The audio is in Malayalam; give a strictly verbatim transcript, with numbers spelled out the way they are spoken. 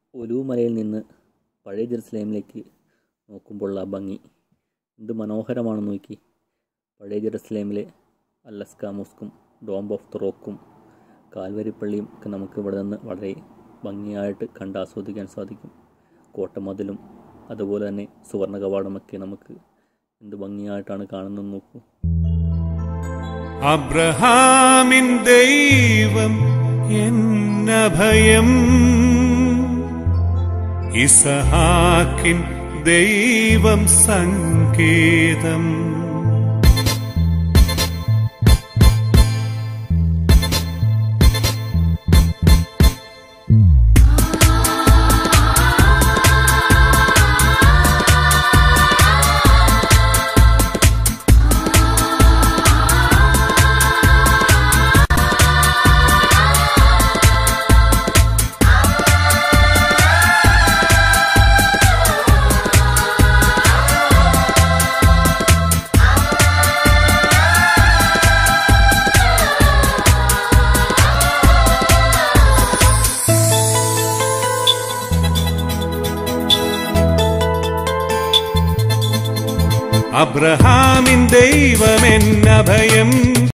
ഒലൂമലയിൽ നിന്ന് പഴയ ജെറുസലേമിലേക്ക് നോക്കുമ്പോഴുള്ള ആ ഭംഗി എന്ത് മനോഹരമാണെന്ന് നോക്കി. പഴയ ജെറുസലേമിലെ അൽ-അക്സ മോസ്കും ഡോം ഓഫ് ദ റോക്കും കാൽവരി പള്ളിയും ഒക്കെ നമുക്ക് ഇവിടെ നിന്ന് വളരെ ഭംഗിയായിട്ട് കണ്ട് ആസ്വദിക്കാൻ സാധിക്കും. കോട്ടമതിലും അതുപോലെ തന്നെ സുവർണ്ണ കവാടമൊക്കെ നമുക്ക് എന്ത് ഭംഗിയായിട്ടാണ് കാണുന്നത് നോക്കൂ. അബ്രഹാമിൻ ദൈവം എന്നഭയം, ഇസഹാക്കിൻ ദൈവം സങ്കേതം. അബ്രഹാമിൻ ദൈവമെന്നഭയം,